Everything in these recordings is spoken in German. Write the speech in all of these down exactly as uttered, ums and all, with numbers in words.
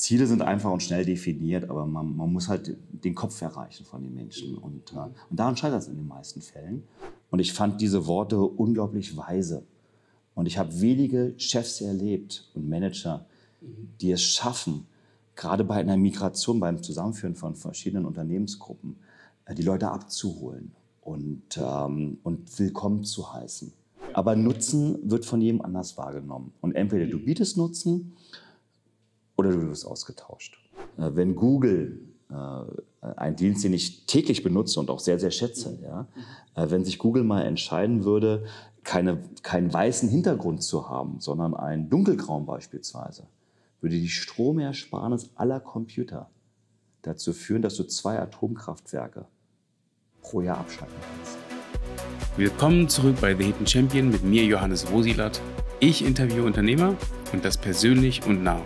Ziele sind einfach und schnell definiert, aber man, man muss halt den Kopf erreichen von den Menschen. Und, äh, und daran scheitert es in den meisten Fällen. Und ich fand diese Worte unglaublich weise. Und ich habe wenige Chefs erlebt und Manager, die es schaffen, gerade bei einer Migration, beim Zusammenführen von verschiedenen Unternehmensgruppen, die Leute abzuholen und, ähm, und willkommen zu heißen. Aber Nutzen wird von jedem anders wahrgenommen. Und entweder du bietest Nutzen oder du wirst ausgetauscht. Äh, wenn Google, äh, ein Dienst, den ich täglich benutze und auch sehr, sehr schätze, ja, äh, wenn sich Google mal entscheiden würde, keine, keinen weißen Hintergrund zu haben, sondern einen dunkelgrauen beispielsweise, würde die Stromersparnis aller Computer dazu führen, dass du zwei Atomkraftwerke pro Jahr abschalten kannst. Willkommen zurück bei The Hidden Champion mit mir, Johannes Rosilat. Ich interviewe Unternehmer und das persönlich und nah.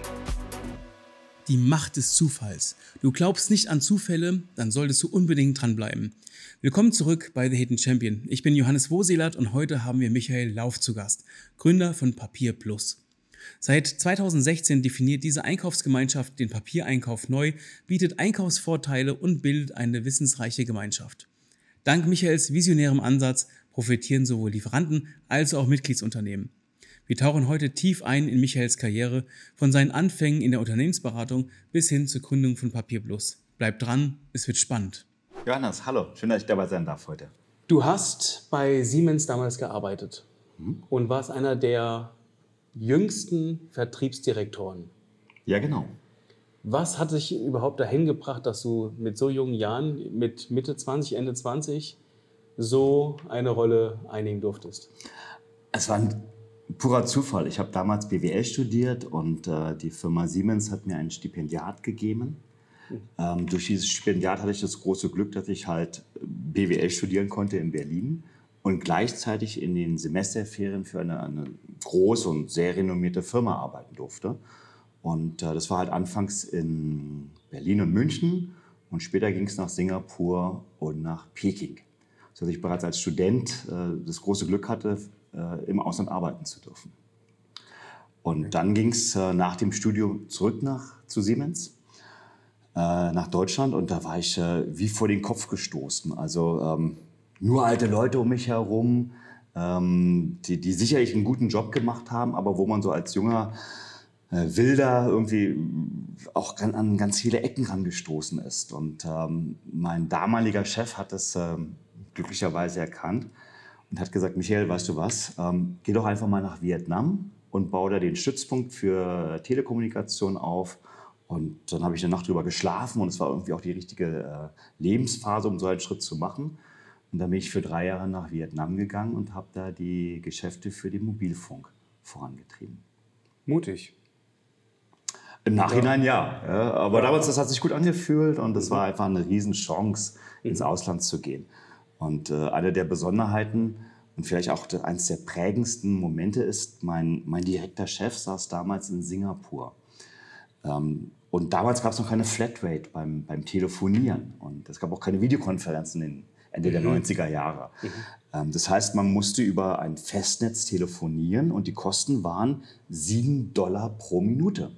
Die Macht des Zufalls. Du glaubst nicht an Zufälle, dann solltest du unbedingt dranbleiben. Willkommen zurück bei The Hidden Champion. Ich bin Johannes Rosilat und heute haben wir Michael Lauf zu Gast, Gründer von Papier Plus. Seit zweitausendsechzehn definiert diese Einkaufsgemeinschaft den Papiereinkauf neu, bietet Einkaufsvorteile und bildet eine wissensreiche Gemeinschaft. Dank Michaels visionärem Ansatz profitieren sowohl Lieferanten als auch Mitgliedsunternehmen. Wir tauchen heute tief ein in Michaels Karriere, von seinen Anfängen in der Unternehmensberatung bis hin zur Gründung von Papier Plus. Bleibt dran, es wird spannend. Johannes, hallo, schön, dass ich dabei sein darf heute. Du hast bei Siemens damals gearbeitet hm? und warst einer der jüngsten Vertriebsdirektoren. Ja, genau. Was hat dich überhaupt dahin gebracht, dass du mit so jungen Jahren, mit Mitte zwanzig, Ende zwanzig, so eine Rolle einnehmen durftest? Es war ein purer Zufall. Ich habe damals B W L studiert und äh, die Firma Siemens hat mir ein Stipendiat gegeben. Mhm. Ähm, durch dieses Stipendiat hatte ich das große Glück, dass ich halt B W L studieren konnte in Berlin und gleichzeitig in den Semesterferien für eine, eine große und sehr renommierte Firma arbeiten durfte. Und äh, das war halt anfangs in Berlin und München und später ging es nach Singapur und nach Peking. Sodass ich bereits als Student äh, das große Glück hatte, äh, im Ausland arbeiten zu dürfen. Und dann ging es äh, nach dem Studium zurück nach, zu Siemens, äh, nach Deutschland. Und da war ich äh, wie vor den Kopf gestoßen. Also ähm, nur alte Leute um mich herum, ähm, die, die sicherlich einen guten Job gemacht haben, aber wo man so als junger Äh, Wilder irgendwie auch an ganz viele Ecken rangestoßen ist. Und ähm, mein damaliger Chef hat das ähm, glücklicherweise erkannt und hat gesagt, Michael, weißt du was, ähm, geh doch einfach mal nach Vietnam und baue da den Stützpunkt für Telekommunikation auf. Und dann habe ich eine Nacht drüber geschlafen und es war irgendwie auch die richtige äh, Lebensphase, um so einen Schritt zu machen. Und dann bin ich für drei Jahre nach Vietnam gegangen und habe da die Geschäfte für den Mobilfunk vorangetrieben. Mutig. Im Nachhinein ja, ja, aber damals das hat sich gut angefühlt und das war einfach eine Riesenchance, ins Ausland zu gehen. Und äh, eine der Besonderheiten und vielleicht auch eines der prägendsten Momente ist, mein, mein direkter Chef saß damals in Singapur. Ähm, und damals gab es noch keine Flatrate beim, beim Telefonieren und es gab auch keine Videokonferenzen in Ende mhm. der neunziger Jahre. Mhm. Ähm, das heißt, man musste über ein Festnetz telefonieren und die Kosten waren sieben Dollar pro Minute.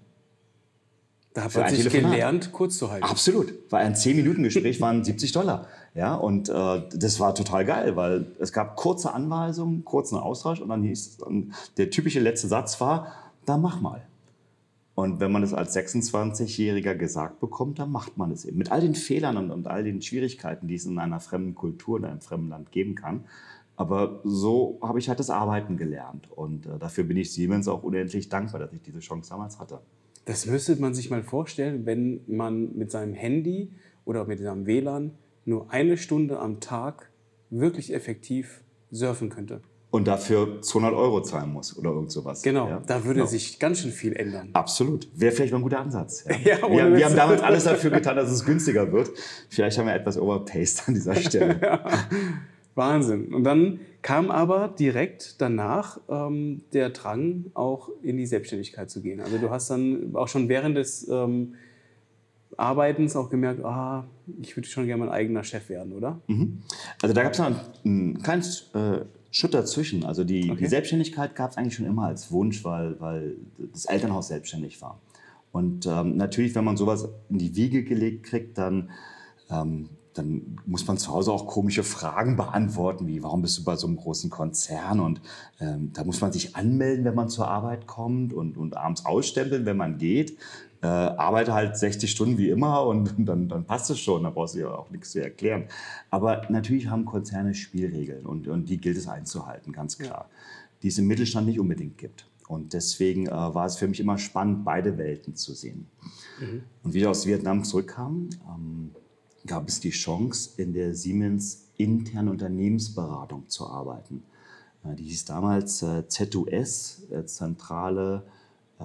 Da hat man sich gelernt, kurz zu halten. Absolut. Weil ein zehn Minuten Gespräch waren siebzig Dollar. Ja, und äh, das war total geil, weil es gab kurze Anweisungen, kurzen Austausch und dann hieß und der typische letzte Satz war, da mach mal. Und wenn man das als sechsundzwanzigjähriger gesagt bekommt, dann macht man es eben. Mit all den Fehlern und, und all den Schwierigkeiten, die es in einer fremden Kultur, in einem fremden Land geben kann. Aber so habe ich halt das Arbeiten gelernt. Und äh, dafür bin ich Siemens auch unendlich dankbar, dass ich diese Chance damals hatte. Das müsste man sich mal vorstellen, wenn man mit seinem Handy oder mit seinem W L A N nur eine Stunde am Tag wirklich effektiv surfen könnte. Und dafür zweihundert Euro zahlen muss oder irgend sowas. Genau, ja? da würde genau. sich ganz schön viel ändern. Absolut. Wäre vielleicht mal ein guter Ansatz. Ja? Ja, wir, wir haben damals alles dafür getan, dass es günstiger wird. Vielleicht haben wir etwas overpaced an dieser Stelle. Ja. Wahnsinn. Und dann kam aber direkt danach ähm, der Drang, auch in die Selbstständigkeit zu gehen. Also du hast dann auch schon während des ähm, Arbeitens auch gemerkt, ah, ich würde schon gerne mein eigener Chef werden, oder? Mhm. Also da gab es noch einen, einen kleinen äh, Schritt dazwischen. Also die, okay. die Selbstständigkeit gab es eigentlich schon immer als Wunsch, weil, weil das Elternhaus selbstständig war. Und ähm, natürlich, wenn man sowas in die Wiege gelegt kriegt, dann, ähm, dann muss man zu Hause auch komische Fragen beantworten, wie warum bist du bei so einem großen Konzern? Und ähm, da muss man sich anmelden, wenn man zur Arbeit kommt und, und abends ausstempeln, wenn man geht. Äh, arbeite halt sechzig Stunden wie immer und dann, dann passt es schon, da brauchst du ja auch nichts zu erklären. Aber natürlich haben Konzerne Spielregeln und, und die gilt es einzuhalten, ganz klar, die es im Mittelstand nicht unbedingt gibt. Und deswegen äh, war es für mich immer spannend, beide Welten zu sehen. Mhm. Und wie ich aus Vietnam zurückkam, ähm, gab es die Chance, in der Siemens internen Unternehmensberatung zu arbeiten. Äh, die hieß damals äh, Z U S, äh, Zentrale äh,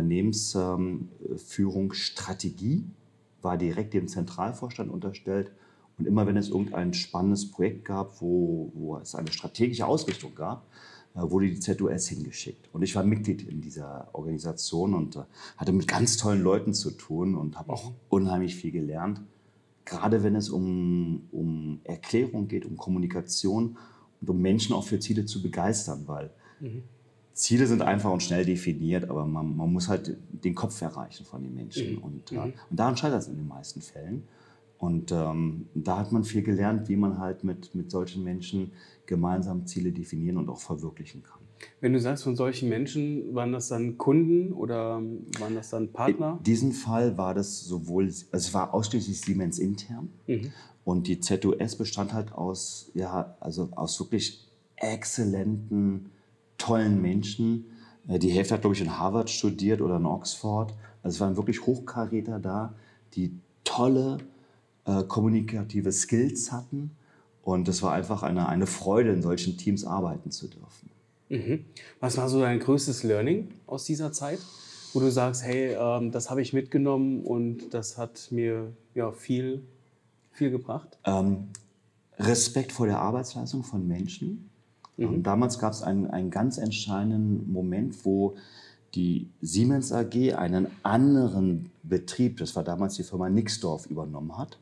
Unternehmensführungsstrategie, ähm, war direkt dem Zentralvorstand unterstellt. Und immer wenn es irgendein spannendes Projekt gab, wo, wo es eine strategische Ausrichtung gab, wurde die Z U S hingeschickt. Und ich war Mitglied in dieser Organisation und äh, hatte mit ganz tollen Leuten zu tun und habe auch unheimlich viel gelernt. Gerade wenn es um, um Erklärung geht, um Kommunikation und um Menschen auch für Ziele zu begeistern, weil mhm. Ziele sind einfach und schnell definiert, aber man, man muss halt den Kopf erreichen von den Menschen. Mhm. Und, äh, und daran scheitert es in den meisten Fällen. Und ähm, da hat man viel gelernt, wie man halt mit, mit solchen Menschen gemeinsam Ziele definieren und auch verwirklichen kann. Wenn du sagst, von solchen Menschen, waren das dann Kunden oder waren das dann Partner? In diesem Fall war das sowohl, also es war ausschließlich Siemens intern mhm. und die Z U S bestand halt aus, ja, also aus wirklich exzellenten, tollen Menschen. Die Hälfte hat, glaube ich, in Harvard studiert oder in Oxford. Also es waren wirklich Hochkaräter da, die tolle äh, kommunikative Skills hatten. Und es war einfach eine, eine Freude, in solchen Teams arbeiten zu dürfen. Mhm. Was war so dein größtes Learning aus dieser Zeit, wo du sagst, hey, ähm, das habe ich mitgenommen und das hat mir ja, viel, viel gebracht? Ähm, Respekt vor der Arbeitsleistung von Menschen. Mhm. Ähm, damals gab es einen, einen ganz entscheidenden Moment, wo die Siemens A G einen anderen Betrieb, das war damals die Firma Nixdorf, übernommen hat.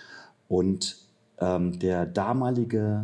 Und ähm, der damalige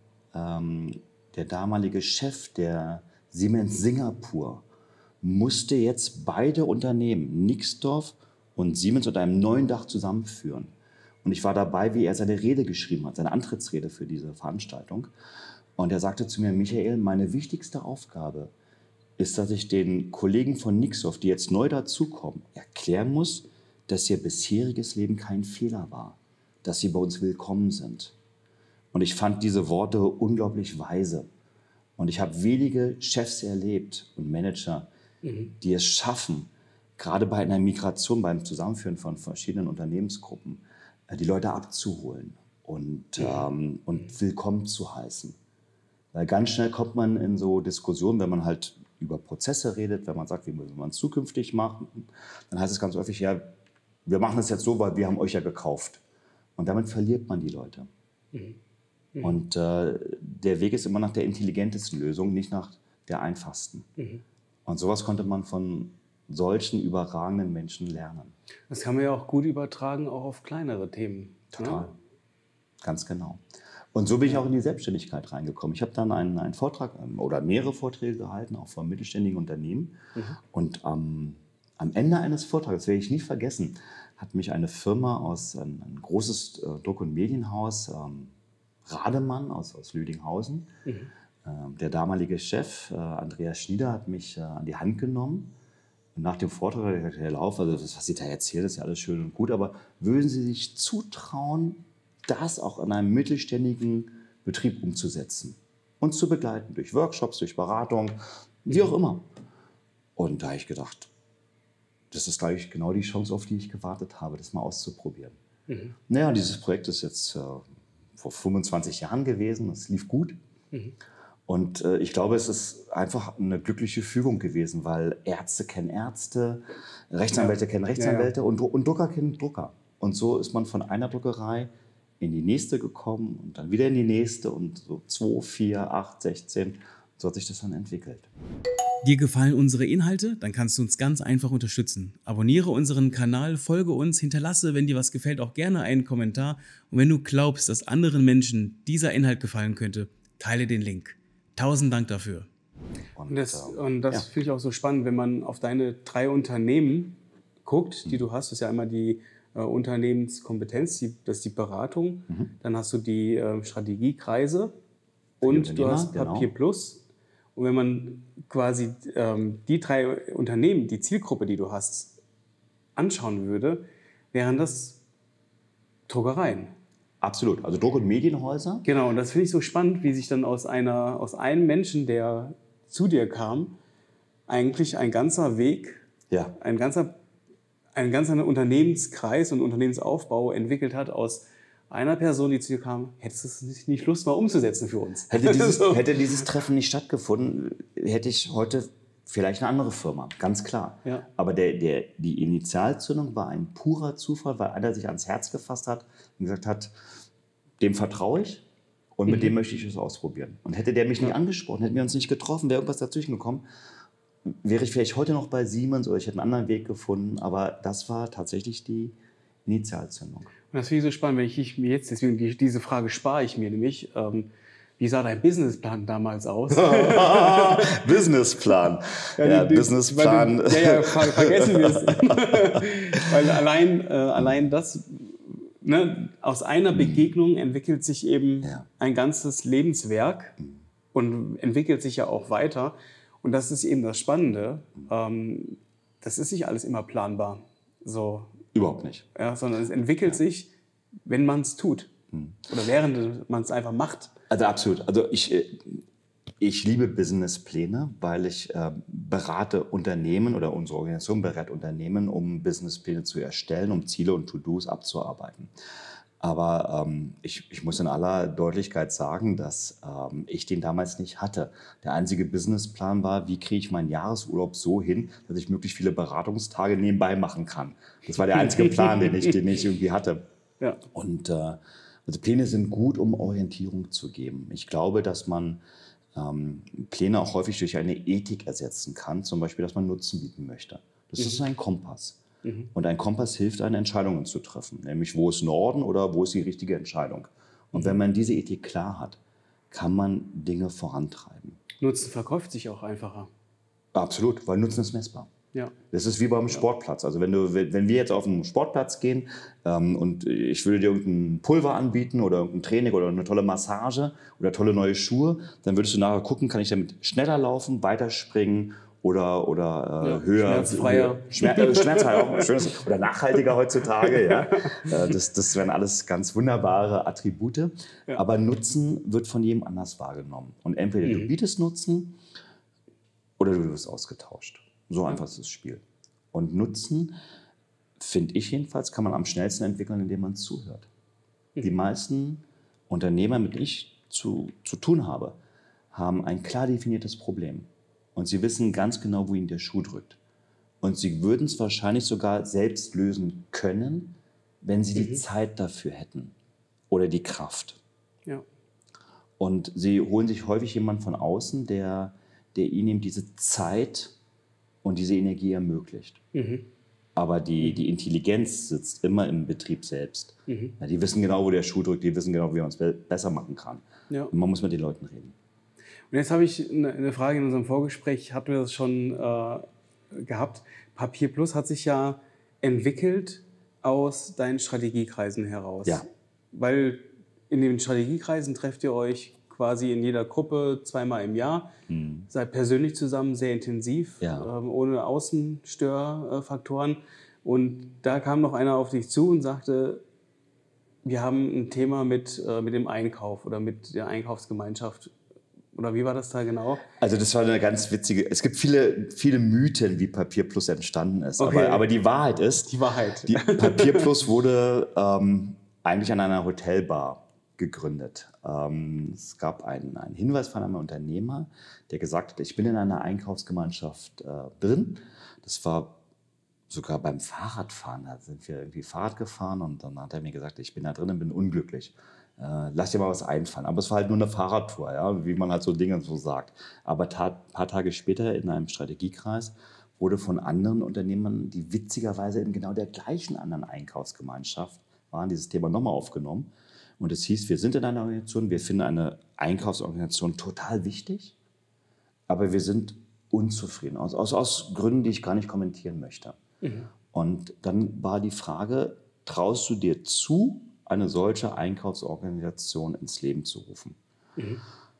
ähm, Der damalige Chef der Siemens Singapur musste jetzt beide Unternehmen, Nixdorf und Siemens, unter einem neuen Dach zusammenführen. Und ich war dabei, wie er seine Rede geschrieben hat, seine Antrittsrede für diese Veranstaltung. Und er sagte zu mir, Michael, meine wichtigste Aufgabe ist, dass ich den Kollegen von Nixdorf, die jetzt neu dazukommen, erklären muss, dass ihr bisheriges Leben kein Fehler war, dass sie bei uns willkommen sind. Und ich fand diese Worte unglaublich weise. Und ich habe wenige Chefs erlebt und Manager, mhm. die es schaffen, gerade bei einer Migration, beim Zusammenführen von verschiedenen Unternehmensgruppen, die Leute abzuholen und, mhm. ähm, und willkommen zu heißen. Weil ganz schnell kommt man in so Diskussionen, wenn man halt über Prozesse redet, wenn man sagt, wie man es zukünftig machen, dann heißt es ganz häufig, ja, wir machen es jetzt so, weil wir haben euch ja gekauft. Und damit verliert man die Leute. Mhm. Mhm. Und äh, der Weg ist immer nach der intelligentesten Lösung, nicht nach der einfachsten. Mhm. Und sowas konnte man von solchen überragenden Menschen lernen. Das kann man ja auch gut übertragen, auch auf kleinere Themen. Total, ja? Ganz genau. Und so bin ich auch in die Selbstständigkeit reingekommen. Ich habe dann einen, einen Vortrag oder mehrere Vorträge gehalten, auch von mittelständigen Unternehmen. Mhm. Und ähm, am Ende eines Vortrags, das werde ich nie vergessen, hat mich eine Firma aus, ein, ein großes äh, Druck- und Medienhaus, ähm, Rademann aus, aus Lüdinghausen. Mhm. Ähm, der damalige Chef, äh, Andreas Schnieder, hat mich äh, an die Hand genommen. Und nach dem Vortrag hat er gesagt, Herr Lauf, also das, was Sie da erzählen, ist ja alles schön und gut, aber würden Sie sich zutrauen, das auch in einem mittelständigen Betrieb umzusetzen und zu begleiten, durch Workshops, durch Beratung, wie auch immer. Und da habe ich gedacht, das ist, glaube ich, genau die Chance, auf die ich gewartet habe, das mal auszuprobieren. Mhm. Naja, dieses Projekt ist jetzt äh, vor fünfundzwanzig Jahren gewesen, es lief gut. Mhm. Und äh, ich glaube, es ist einfach eine glückliche Fügung gewesen, weil Ärzte kennen Ärzte, Rechtsanwälte ja. kennen Rechtsanwälte ja, ja. Und, und Drucker kennen Drucker. Und so ist man von einer Druckerei in die nächste gekommen und dann wieder in die nächste und so zwei, vier, acht, sechzehn, so hat sich das dann entwickelt. Dir gefallen unsere Inhalte? Dann kannst du uns ganz einfach unterstützen. Abonniere unseren Kanal, folge uns, hinterlasse, wenn dir was gefällt, auch gerne einen Kommentar. Und wenn du glaubst, dass anderen Menschen dieser Inhalt gefallen könnte, teile den Link. Tausend Dank dafür. Und das, und das ja. finde ich auch so spannend, wenn man auf deine drei Unternehmen guckt, die du hast, ist ja einmal die äh, Unternehmenskompetenz, die, das ist die Beratung, mhm. dann hast du die äh, Strategiekreise und du hast Papier genau. Plus. Und wenn man quasi ähm, die drei Unternehmen, die Zielgruppe, die du hast, anschauen würde, wären das Druckereien. Absolut, also Druck- und Medienhäuser. Genau, und das finde ich so spannend, wie sich dann aus, einer, aus einem Menschen, der zu dir kam, eigentlich ein ganzer Weg, ja. ein ganzer, ein ganzer Unternehmenskreis und Unternehmensaufbau entwickelt hat aus einer Person, die zu dir kam. Hättest du es nicht Lust, mal umzusetzen für uns? Hätte dieses, so. hätte dieses Treffen nicht stattgefunden, hätte ich heute vielleicht eine andere Firma, ganz klar. Ja. Aber der, der, die Initialzündung war ein purer Zufall, weil einer sich ans Herz gefasst hat und gesagt hat, dem vertraue ich und mit mhm. dem möchte ich es ausprobieren. Und hätte der mich ja. nicht angesprochen, hätten wir uns nicht getroffen, wäre irgendwas dazwischen gekommen, wäre ich vielleicht heute noch bei Siemens oder ich hätte einen anderen Weg gefunden. Aber das war tatsächlich die Initialzündung. Und das finde ich so spannend, wenn ich mir jetzt, deswegen die, diese Frage spare ich mir nämlich, ähm, wie sah dein Businessplan damals aus? Businessplan. Ja, ja die, Businessplan. Du, ja, ja, ver vergessen wir es. Weil allein, äh, allein das, ne, aus einer Begegnung entwickelt sich eben ja. ein ganzes Lebenswerk und entwickelt sich ja auch weiter. Und das ist eben das Spannende. Ähm, das ist nicht alles immer planbar. So. Überhaupt nicht. Ja, sondern es entwickelt ja. sich, wenn man es tut. Hm. Oder während man es einfach macht. Also absolut. Also ich, ich liebe Businesspläne, weil ich äh, berate Unternehmen oder unsere Organisation berät Unternehmen, um Businesspläne zu erstellen, um Ziele und To-Dos abzuarbeiten. Aber ähm, ich, ich muss in aller Deutlichkeit sagen, dass ähm, ich den damals nicht hatte. Der einzige Businessplan war, wie kriege ich meinen Jahresurlaub so hin, dass ich möglichst viele Beratungstage nebenbei machen kann. Das war der einzige Plan, den ich, den ich irgendwie hatte. Ja. Und äh, also Pläne sind gut, um Orientierung zu geben. Ich glaube, dass man ähm, Pläne auch häufig durch eine Ethik ersetzen kann, zum Beispiel, dass man Nutzen bieten möchte. Das mhm. ist ein Kompass. Mhm. Und ein Kompass hilft einem, Entscheidungen zu treffen, nämlich wo ist Norden oder wo ist die richtige Entscheidung. Und mhm. wenn man diese Ethik klar hat, kann man Dinge vorantreiben. Nutzen verkauft sich auch einfacher. Absolut, weil Nutzen ist messbar. Ja. Das ist wie beim Sportplatz. Also wenn, du, wenn wir jetzt auf einen Sportplatz gehen ähm, und ich würde dir irgendein Pulver anbieten oder irgendein Training oder eine tolle Massage oder tolle neue Schuhe, dann würdest du nachher gucken, kann ich damit schneller laufen, weiterspringen oder, oder äh, ja, höher. Schmerzfreier. Schmer äh, schmerzfreier auch schönes, oder nachhaltiger heutzutage. Ja. äh, das, das wären alles ganz wunderbare Attribute. Ja. Aber Nutzen wird von jedem anders wahrgenommen. Und entweder mhm. du bietest Nutzen oder du wirst ausgetauscht. So einfach ist das Spiel. Und Nutzen, finde ich jedenfalls, kann man am schnellsten entwickeln, indem man zuhört. Mhm. Die meisten Unternehmer, mit denen ich zu, zu tun habe, haben ein klar definiertes Problem. Und sie wissen ganz genau, wo ihnen der Schuh drückt. Und sie würden es wahrscheinlich sogar selbst lösen können, wenn sie mhm. die Zeit dafür hätten oder die Kraft. Ja. Und sie holen sich häufig jemanden von außen, der, der ihnen diese Zeit und diese Energie ermöglicht. Mhm. Aber die, die Intelligenz sitzt immer im Betrieb selbst. Mhm. Ja, die wissen genau, wo der Schuh drückt, die wissen genau, wie man es be besser machen kann. Ja. Und man muss mit den Leuten reden. Und jetzt habe ich eine Frage in unserem Vorgespräch, hatten wir das schon äh, gehabt. Papier Plus hat sich ja entwickelt aus deinen Strategiekreisen heraus. Ja. Weil in den Strategiekreisen trefft ihr euch quasi in jeder Gruppe zweimal im Jahr, mhm. seid persönlich zusammen, sehr intensiv, ja. ähm, ohne Außenstörfaktoren. Und da kam noch einer auf dich zu und sagte, wir haben ein Thema mit, äh, mit dem Einkauf oder mit der Einkaufsgemeinschaft. Oder wie war das da genau? Also das war eine ganz witzige, es gibt viele, viele Mythen, wie Papier Plus entstanden ist. Okay. Aber, aber die Wahrheit ist, die Wahrheit. Die Papier Plus wurde ähm, eigentlich an einer Hotelbar gegründet. Ähm, es gab einen, einen Hinweis von einem Unternehmer, der gesagt hat, ich bin in einer Einkaufsgemeinschaft äh, drin. Das war sogar beim Fahrradfahren. Da sind wir irgendwie Fahrrad gefahren und dann hat er mir gesagt, ich bin da drin und bin unglücklich. Äh, lass dir mal was einfallen. Aber es war halt nur eine Fahrradtour, ja, wie man halt so Dinge so sagt. Aber ein paar Tage später in einem Strategiekreis wurde von anderen Unternehmern, die witzigerweise in genau der gleichen anderen Einkaufsgemeinschaft waren, dieses Thema nochmal aufgenommen. Und es hieß, wir sind in einer Organisation, wir finden eine Einkaufsorganisation total wichtig, aber wir sind unzufrieden, aus, aus, aus Gründen, die ich gar nicht kommentieren möchte. Mhm. Und dann war die Frage, traust du dir zu, eine solche Einkaufsorganisation ins Leben zu rufen? Mhm.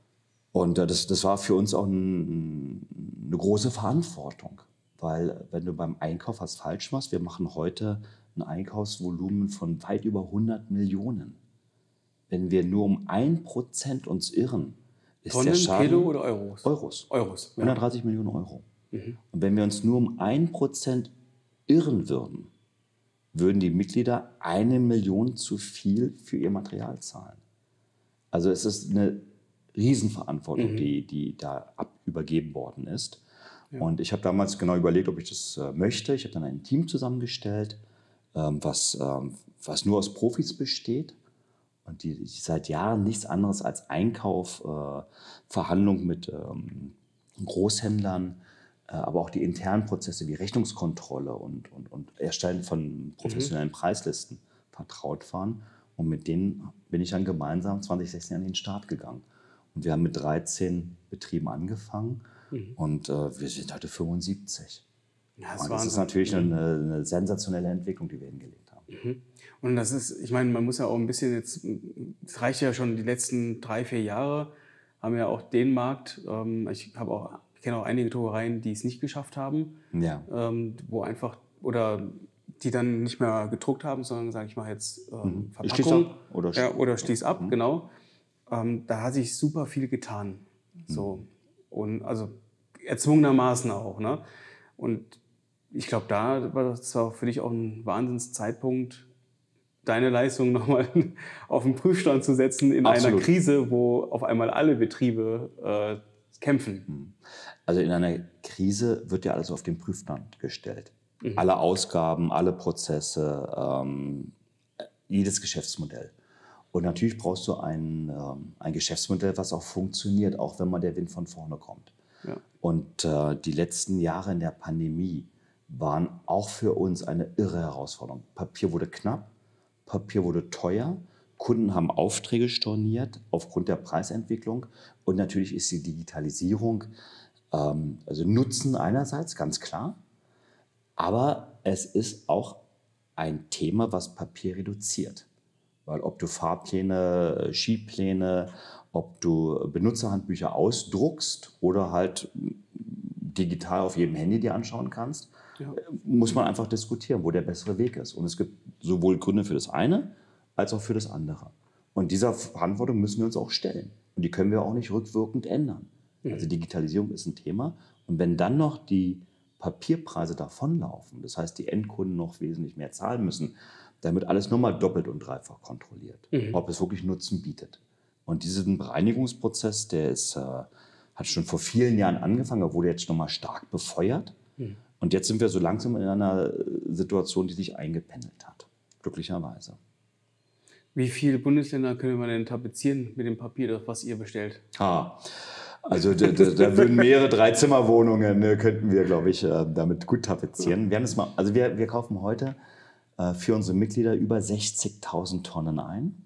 Und äh, das, das war für uns auch ein, eine große Verantwortung, weil wenn du beim Einkauf was falsch machst, wir machen heute ein Einkaufsvolumen von weit über hundert Millionen. Wenn wir nur um ein Prozent uns irren, ist Tonnen, der Schaden... Kilo oder Euros? Euros. Euros, ja. hundertdreißig Millionen Euro. Mhm. Und wenn wir uns nur um ein Prozent irren würden, würden die Mitglieder eine Million zu viel für ihr Material zahlen. Also es ist eine Riesenverantwortung, mhm. die, die da ab übergeben worden ist. Ja. Und ich habe damals genau überlegt, ob ich das äh, möchte. Ich habe dann ein Team zusammengestellt, ähm, was, ähm, was nur aus Profis besteht und die, die seit Jahren nichts anderes als Einkauf, äh, Verhandlung mit ähm, Großhändlern, aber auch die internen Prozesse wie Rechnungskontrolle und, und, und Erstellen von professionellen mhm. Preislisten vertraut waren. Und mit denen bin ich dann gemeinsam zwanzig sechzehn an den Start gegangen. Und wir haben mit dreizehn Betrieben angefangen mhm. und äh, wir sind heute fünfundsiebzig. Ja, das, und das ist natürlich mhm. eine, eine sensationelle Entwicklung, die wir hingelegt haben. Mhm. Und das ist, ich meine, man muss ja auch ein bisschen jetzt, es reicht ja schon die letzten drei, vier Jahre, haben ja auch den Markt, ähm, ich habe auch Ich kenne auch einige Druckereien, die es nicht geschafft haben, ja. ähm, wo einfach, oder die dann nicht mehr gedruckt haben, sondern sage ich mal jetzt ähm, mhm. Verpackung ab, oder, ja, oder schließ ab, mhm. genau. Ähm, da hat sich super viel getan. So. Mhm. Und also erzwungenermaßen auch. Ne? Und ich glaube, da war das war für dich auch ein Wahnsinnszeitpunkt, deine Leistung nochmal auf den Prüfstand zu setzen in Absolut. einer Krise, wo auf einmal alle Betriebe äh, kämpfen. Also in einer Krise wird ja alles auf den Prüfstand gestellt. Mhm. Alle Ausgaben, alle Prozesse, ähm, jedes Geschäftsmodell. Und natürlich brauchst du ein, ähm, ein Geschäftsmodell, was auch funktioniert, auch wenn mal der Wind von vorne kommt. Ja. Und äh, die letzten Jahre in der Pandemie waren auch für uns eine irre Herausforderung. Papier wurde knapp, Papier wurde teuer. Kunden haben Aufträge storniert aufgrund der Preisentwicklung. Und natürlich ist die Digitalisierung, ähm, also Nutzen einerseits, ganz klar. Aber es ist auch ein Thema, was Papier reduziert. Weil ob du Fahrpläne, Skipläne, ob du Benutzerhandbücher ausdruckst oder halt digital auf jedem Handy dir anschauen kannst, ja. muss man einfach diskutieren, wo der bessere Weg ist. Und es gibt sowohl Gründe für das eine, als auch für das andere. Und dieser Verantwortung müssen wir uns auch stellen. Und die können wir auch nicht rückwirkend ändern. Mhm. Also Digitalisierung ist ein Thema. Und wenn dann noch die Papierpreise davonlaufen, das heißt, die Endkunden noch wesentlich mehr zahlen müssen, dann wird alles nochmal doppelt und dreifach kontrolliert, mhm. ob es wirklich Nutzen bietet. Und diesen Bereinigungsprozess, der ist, äh, hat schon vor vielen Jahren angefangen, er wurde jetzt nochmal stark befeuert. Mhm. Und jetzt sind wir so langsam in einer Situation, die sich eingependelt hat, glücklicherweise. Wie viele Bundesländer können wir denn tapezieren mit dem Papier, was ihr bestellt? Ah, also da, da, da würden mehrere Dreizimmerwohnungen, ne, könnten wir, glaube ich, äh, damit gut tapezieren. Wir haben das mal, also wir, wir kaufen heute äh, für unsere Mitglieder über sechzigtausend Tonnen ein.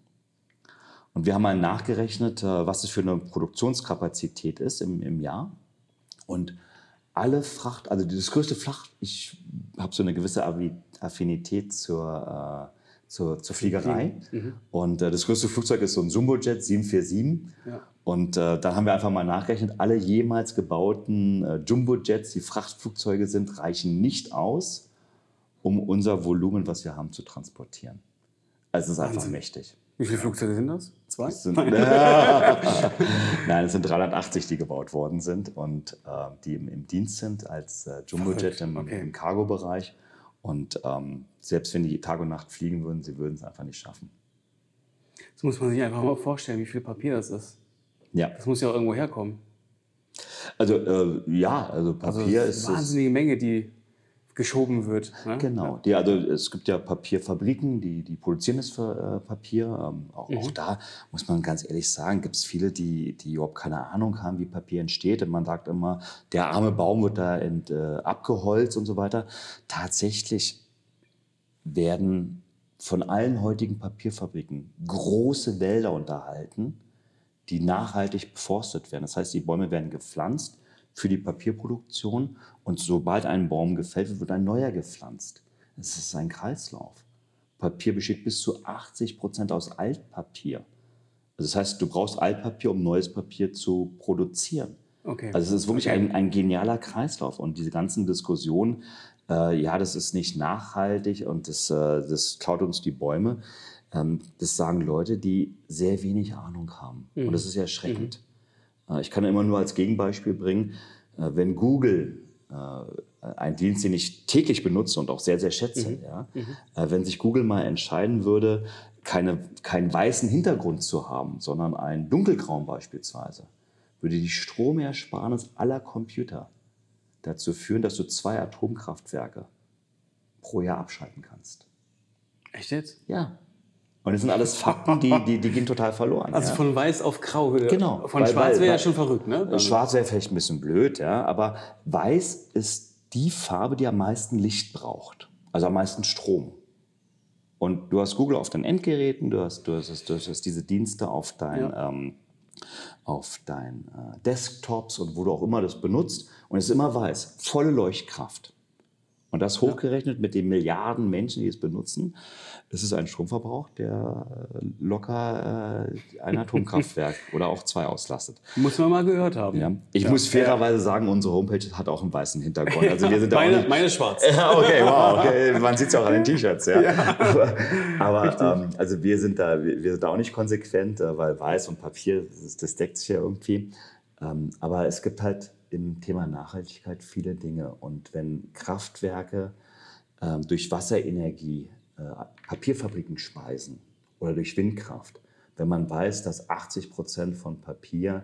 Und wir haben mal nachgerechnet, äh, was es für eine Produktionskapazität ist im, im Jahr. Und alle Fracht, also das größte Fracht, ich habe so eine gewisse Affinität zur, äh, zur, zur Fliegerei. Mhm. Und äh, das größte Flugzeug ist so ein Jumbojet sieben vier sieben. Ja. Und äh, dann haben wir einfach mal nachgerechnet, alle jemals gebauten äh, Jumbojets, die Frachtflugzeuge sind, reichen nicht aus, um unser Volumen, was wir haben, zu transportieren. Also es ist einfach Wahnsinn. Mächtig. Wie viele Flugzeuge sind das? Zwei? Das sind, äh, Nein, es sind dreihundertachtzig, die gebaut worden sind und äh, die im, im Dienst sind als äh, Jumbojet im, okay. im Cargo-Bereich. Und ähm, selbst wenn die Tag und Nacht fliegen würden, sie würden es einfach nicht schaffen. Das muss man sich einfach mal vorstellen, wie viel Papier das ist. Ja. Das muss ja auch irgendwo herkommen. Also äh, ja, also Papier also ist eine wahnsinnige Menge, die geschoben wird. Ne? Genau. Die, also es gibt ja Papierfabriken, die, die produzieren das für, äh, Papier. Ähm, auch, mhm. auch da muss man ganz ehrlich sagen, gibt es viele, die, die überhaupt keine Ahnung haben, wie Papier entsteht. Und man sagt immer, der arme Baum wird da ent, äh, abgeholzt und so weiter. Tatsächlich werden von allen heutigen Papierfabriken große Wälder unterhalten, die nachhaltig beforstet werden. Das heißt, die Bäume werden gepflanzt für die Papierproduktion und sobald ein Baum gefällt wird, wird ein neuer gepflanzt. Es ist ein Kreislauf. Papier besteht bis zu achtzig Prozent aus Altpapier. Also das heißt, du brauchst Altpapier, um neues Papier zu produzieren. Okay. Also es ist wirklich okay. ein, ein genialer Kreislauf. Und diese ganzen Diskussionen, äh, ja, das ist nicht nachhaltig und das, äh, das klaut uns die Bäume, ähm, das sagen Leute, die sehr wenig Ahnung haben. Mhm. Und das ist ja erschreckend. Mhm. Äh, ich kann immer nur als Gegenbeispiel bringen, äh, wenn Google, äh, ein Dienst, den ich täglich benutze und auch sehr, sehr schätze, mhm. Ja, mhm. Äh, wenn sich Google mal entscheiden würde, keine, keinen weißen Hintergrund zu haben, sondern einen dunkelgrauen beispielsweise, würde die Stromersparnis aller Computer dazu führen, dass du zwei Atomkraftwerke pro Jahr abschalten kannst. Echt jetzt? Ja. Und das sind alles Fakten, die, die, die gehen total verloren. Also ja. von weiß auf grau. Genau. Von weil, schwarz wäre ja schon verrückt, ne? Schwarz wäre vielleicht ein bisschen blöd, ja. Aber weiß ist die Farbe, die am meisten Licht braucht. Also am meisten Strom. Und du hast Google auf deinen Endgeräten, du hast, du hast, du hast diese Dienste auf dein... Ja. Ähm, auf deinen äh, Desktops und wo du auch immer das benutzt. Und es ist immer weiß, volle Leuchtkraft. Und das hochgerechnet ja. mit den Milliarden Menschen, die es benutzen, das ist ein Stromverbrauch, der äh, locker äh, ein Atomkraftwerk oder auch zwei auslastet. Muss man mal gehört haben. Ja. Ich ja. muss fairerweise sagen, unsere Homepage hat auch einen weißen Hintergrund. Also wir sind meine, auch nicht, meine schwarz. Ja, okay, wow. Okay. Man sieht es ja auch an den T-Shirts. Ja. ja. Aber, aber ähm, also wir, sind da, wir, wir sind da auch nicht konsequent, weil weiß und Papier, das, das deckt sich ja irgendwie. Ähm, aber es gibt halt im Thema Nachhaltigkeit viele Dinge. Und wenn Kraftwerke äh, durch Wasserenergie äh, Papierfabriken speisen oder durch Windkraft, wenn man weiß, dass achtzig Prozent von Papier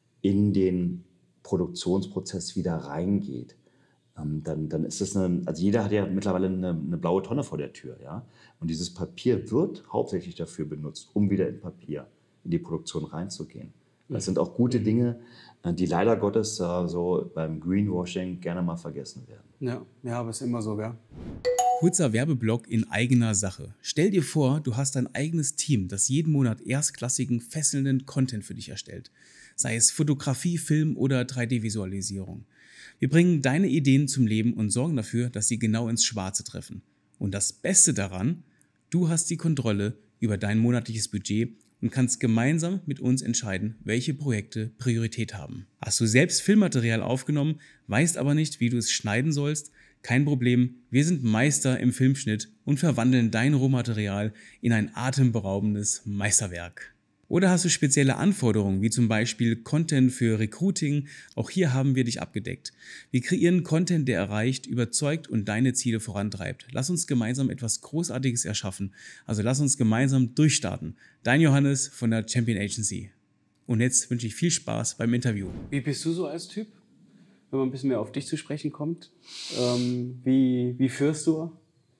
in den Produktionsprozess wieder reingeht, ähm, dann, dann ist es eine, also jeder hat ja mittlerweile eine, eine blaue Tonne vor der Tür, ja. Und dieses Papier wird hauptsächlich dafür benutzt, um wieder in Papier, in die Produktion reinzugehen. Das sind auch gute Dinge, die leider Gottes äh, so beim Greenwashing gerne mal vergessen werden. Ja, ja, aber ist immer so, gell? Kurzer Werbeblock in eigener Sache. Stell dir vor, du hast ein eigenes Team, das jeden Monat erstklassigen, fesselnden Content für dich erstellt. Sei es Fotografie, Film oder drei D Visualisierung. Wir bringen deine Ideen zum Leben und sorgen dafür, dass sie genau ins Schwarze treffen. Und das Beste daran, du hast die Kontrolle über dein monatliches Budget und kannst gemeinsam mit uns entscheiden, welche Projekte Priorität haben. Hast du selbst Filmmaterial aufgenommen, weißt aber nicht, wie du es schneiden sollst? Kein Problem, wir sind Meister im Filmschnitt und verwandeln dein Rohmaterial in ein atemberaubendes Meisterwerk. Oder hast du spezielle Anforderungen, wie zum Beispiel Content für Recruiting? Auch hier haben wir dich abgedeckt. Wir kreieren Content, der erreicht, überzeugt und deine Ziele vorantreibt. Lass uns gemeinsam etwas Großartiges erschaffen. Also lass uns gemeinsam durchstarten. Dein Johannes von der Champion Agency. Und jetzt wünsche ich viel Spaß beim Interview. Wie bist du so als Typ, wenn man ein bisschen mehr auf dich zu sprechen kommt? Ähm, wie, wie führst du?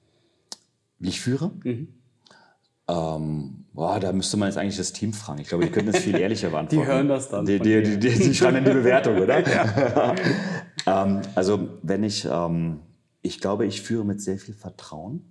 Wie ich führe? Mhm. Ähm, boah, da müsste man jetzt eigentlich das Team fragen. Ich glaube, die könnten es viel ehrlicher beantworten. Die hören das dann. Die, die, die, die, die schreiben in die Bewertung, oder? Ja. ähm, also, wenn ich, ähm, ich glaube, ich führe mit sehr viel Vertrauen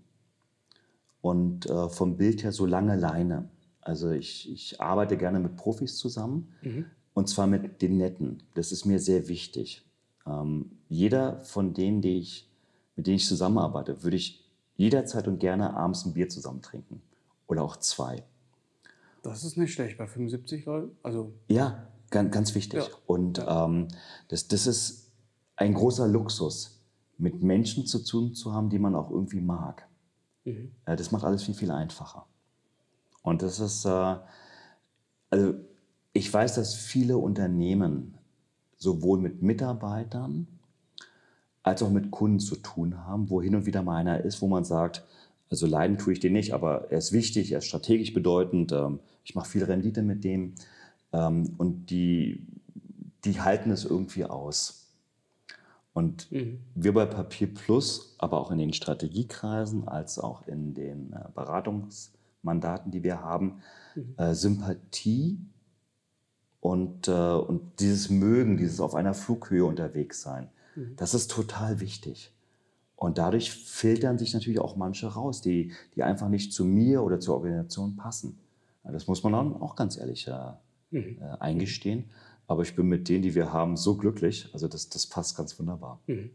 und äh, vom Bild her so lange Leine. Also, ich, ich arbeite gerne mit Profis zusammen mhm. und zwar mit den Netten. Das ist mir sehr wichtig. Ähm, jeder von denen, die ich, mit denen ich zusammenarbeite, würde ich jederzeit und gerne abends ein Bier zusammen trinken. Oder auch zwei. Das ist nicht schlecht bei fünfundsiebzig Grad. Also ja, ganz, ganz wichtig. Ja. Und ja. ähm, das, das ist ein großer Luxus, mit Menschen zu tun zu haben, die man auch irgendwie mag. Mhm. Äh, das macht alles viel, viel einfacher. Und das ist, äh, also ich weiß, dass viele Unternehmen sowohl mit Mitarbeitern als auch mit Kunden zu tun haben, wo hin und wieder mal einer ist, wo man sagt, also leiden tue ich den nicht, aber er ist wichtig, er ist strategisch bedeutend, ähm, ich mache viel Rendite mit dem ähm, und die, die halten es irgendwie aus. Und mhm. wir bei Papier Plus, aber auch in den Strategiekreisen, als auch in den äh, Beratungsmandaten, die wir haben, mhm. äh, Sympathie und, äh, und dieses Mögen, dieses auf einer Flughöhe unterwegs sein, mhm. das ist total wichtig. Und dadurch filtern sich natürlich auch manche raus, die, die einfach nicht zu mir oder zur Organisation passen. Das muss man dann auch ganz ehrlich äh, mhm. äh, eingestehen. Aber ich bin mit denen, die wir haben, so glücklich. Also das, das passt ganz wunderbar. Mhm.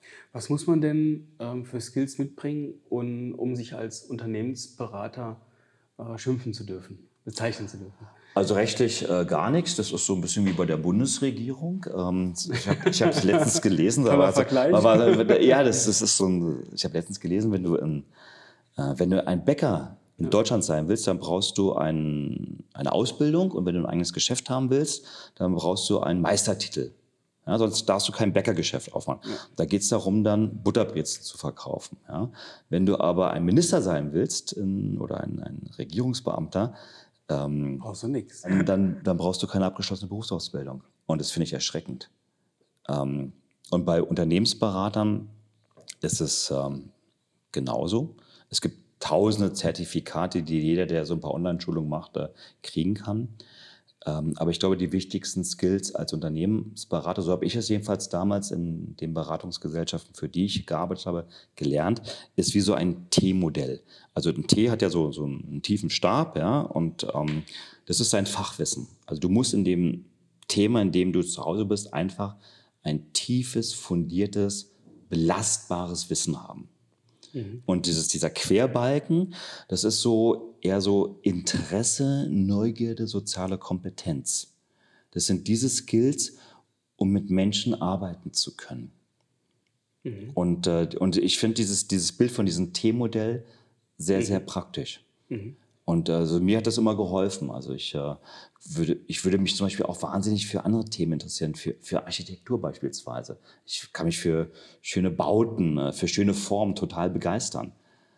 Was muss man denn ähm, für Skills mitbringen, um, um sich als Unternehmensberater äh, schimpfen zu dürfen, bezeichnen zu dürfen? Also rechtlich äh, gar nichts. Das ist so ein bisschen wie bei der Bundesregierung. Ähm, ich habe ich es letztens gelesen. Da Toller war, Vergleich. war, war, ja, das, das ist so ein. Ich habe letztens gelesen, wenn du, in, äh, wenn du ein Bäcker in ja. Deutschland sein willst, dann brauchst du ein, eine Ausbildung, und wenn du ein eigenes Geschäft haben willst, dann brauchst du einen Meistertitel. Ja, sonst darfst du kein Bäckergeschäft aufmachen. Ja. Da geht es darum, dann Butterbrezen zu verkaufen. Ja. Wenn du aber ein Minister sein willst in, oder ein, ein Regierungsbeamter, ähm, brauchst du nichts. Dann, dann, dann brauchst du keine abgeschlossene Berufsausbildung. Und das finde ich erschreckend. Ähm, und bei Unternehmensberatern ist es ähm, genauso. Es gibt tausende Zertifikate, die jeder, der so ein paar Online-Schulungen macht, äh, kriegen kann. Ähm, aber ich glaube, die wichtigsten Skills als Unternehmensberater, so habe ich es jedenfalls damals in den Beratungsgesellschaften, für die ich gearbeitet habe, gelernt, ist wie so ein T-Modell. Also ein T hat ja so, so einen tiefen Stab, ja, und ähm, das ist sein Fachwissen. Also du musst in dem Thema, in dem du zu Hause bist, einfach ein tiefes, fundiertes, belastbares Wissen haben. Mhm. Und dieses, dieser Querbalken, das ist so eher so Interesse, Neugierde, soziale Kompetenz. Das sind diese Skills, um mit Menschen arbeiten zu können. Mhm. Und, äh, und ich finde dieses, dieses Bild von diesem T-Modell sehr, mhm. sehr praktisch. Mhm. Und also mir hat das immer geholfen. Also ich, äh, würde, ich würde mich zum Beispiel auch wahnsinnig für andere Themen interessieren, für, für Architektur beispielsweise. Ich kann mich für schöne Bauten, für schöne Formen total begeistern.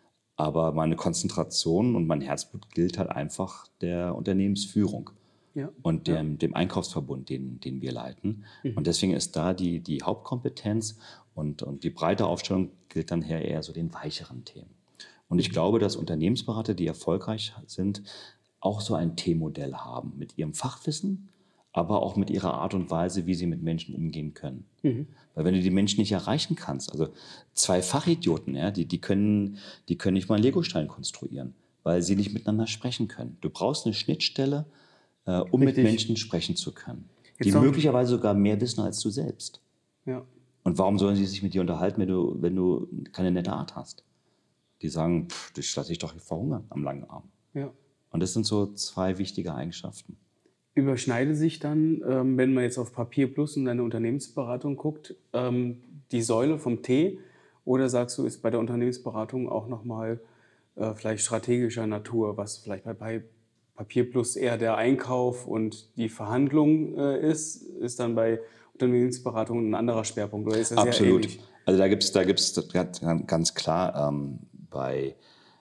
Aber meine Konzentration und mein Herzblut gilt halt einfach der Unternehmensführung, ja, und dem, ja. dem Einkaufsverbund, den, den wir leiten. Mhm. Und deswegen ist da die, die Hauptkompetenz, und, und die breite Aufstellung gilt dann eher so den weicheren Themen. Und ich glaube, dass Unternehmensberater, die erfolgreich sind, auch so ein T-Modell haben mit ihrem Fachwissen, aber auch mit ihrer Art und Weise, wie sie mit Menschen umgehen können. Mhm. Weil wenn du die Menschen nicht erreichen kannst, also zwei Fachidioten, ja, die, die, können, die können nicht mal einen Legostein konstruieren, weil sie nicht miteinander sprechen können. Du brauchst eine Schnittstelle, äh, um Richtig. mit Menschen sprechen zu können, Jetzt die möglicherweise sogar mehr wissen als du selbst. Ja. Und warum sollen sie sich mit dir unterhalten, wenn du, wenn du keine nette Art hast? Die sagen, pff, das lasse ich doch verhungern am langen Arm. Ja. Und das sind so zwei wichtige Eigenschaften. Überschneide sich dann, ähm, wenn man jetzt auf Papier Plus und deine Unternehmensberatung guckt, ähm, die Säule vom T? Oder sagst du, ist bei der Unternehmensberatung auch nochmal äh, vielleicht strategischer Natur, was vielleicht bei, bei Papier Plus eher der Einkauf und die Verhandlung äh, ist, ist dann bei Unternehmensberatung ein anderer Schwerpunkt? Oder ist das Absolut. Sehr ähnlich? Also da gibt es da gibt's ganz klar ähm, bei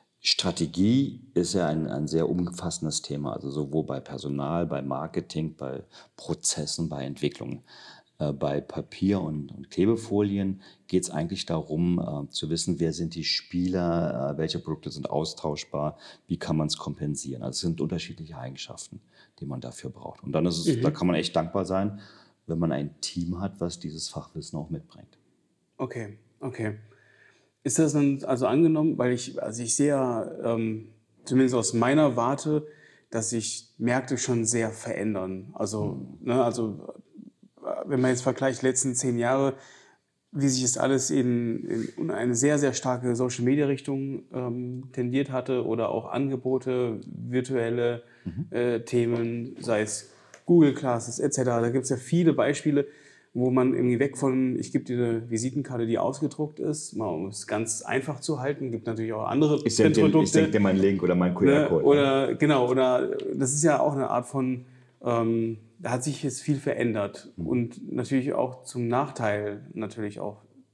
Strategie ist ja ein, ein sehr umfassendes Thema, also sowohl bei Personal, bei Marketing, bei Prozessen, bei Entwicklung. Äh, bei Papier und, und Klebefolien geht es eigentlich darum, äh, zu wissen, wer sind die Spieler, äh, welche Produkte sind austauschbar, wie kann man es kompensieren. Also es sind unterschiedliche Eigenschaften, die man dafür braucht. Und dann ist es, mhm. da kann man echt dankbar sein, wenn man ein Team hat, was dieses Fachwissen auch mitbringt. Okay, okay. Ist das dann also angenommen, weil ich, also ich sehe ja, ähm, zumindest aus meiner Warte, dass sich Märkte schon sehr verändern. Also, mhm. ne, also wenn man jetzt vergleicht, letzten zehn Jahre, wie sich das alles in, in eine sehr, sehr starke Social-Media-Richtung ähm, tendiert hatte oder auch Angebote, virtuelle mhm. äh, Themen, sei es Google Classes et cetera. Da gibt es ja viele Beispiele, wo man irgendwie weg von, ich gebe dir eine Visitenkarte, die ausgedruckt ist, mal um es ganz einfach zu halten, gibt natürlich auch andere ich Printprodukte. Ich denke dir meinen Link oder meinen Q R-Code. Ne? Oder, genau, oder das ist ja auch eine Art von, ähm, da hat sich jetzt viel verändert mhm. und natürlich auch zum Nachteil natürlich auch